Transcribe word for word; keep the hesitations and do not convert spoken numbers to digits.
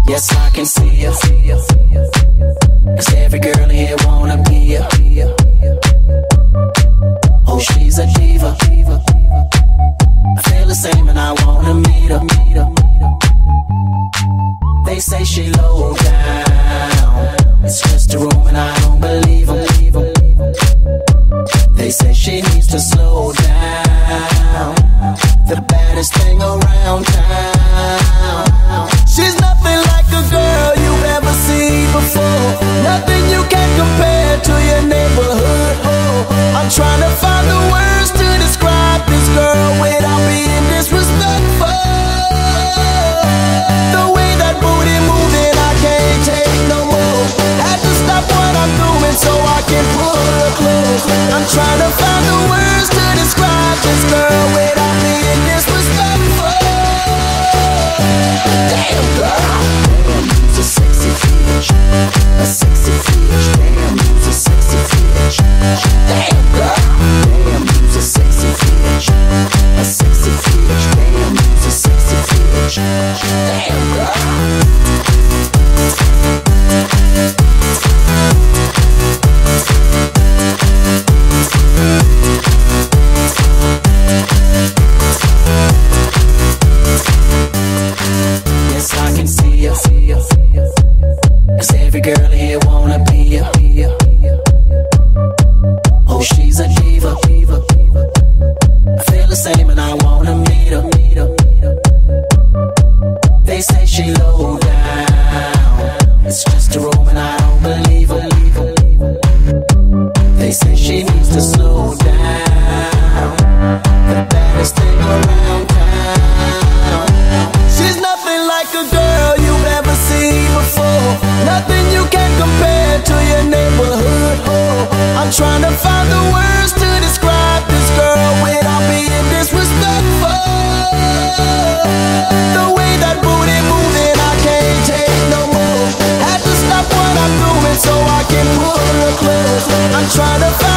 Yes, I can see ya. 'Cause every girl here wanna be ya. Oh, she's a diva. I feel the same and I wanna meet her. They say she low down, it's just a room and I don't believe them. They say she needs to slow down, the baddest thing around town. She's nothing like a girl you've ever seen before, nothing you can compare to your neighborhood. Oh, I'm trying to find the words to describe this girl without being disrespectful. The way that booty moving, I can't take no more. Had to stop what I'm doing so I can pull her close. I'm trying to find the words to describe this girl without being disrespectful. Damn girl, damn, you's a sexy bitch, a sexy bitch. Damn, you's a sexy bitch. Damn girl, damn, you's a sexy bitch, a sexy bitch. Damn, you's a sexy bitch. Damn girl. Yes, I can see ya. 'Cause every girl here wanna be ya. Oh, she's a diva. I feel the same and I wanna meet her. They say she low down, it's just a room and I don't believe her. They say she needs to slow down, the baddest thing around town. She's nothing like a girl you've ever seen before, nothing you can compare to your neighborhood. Oh, I'm trying to find the words to describe this girl without being disrespectful. The way that booty moving, I can't take no more. Had to stop what I'm doing so I can pull her close. I'm trying to find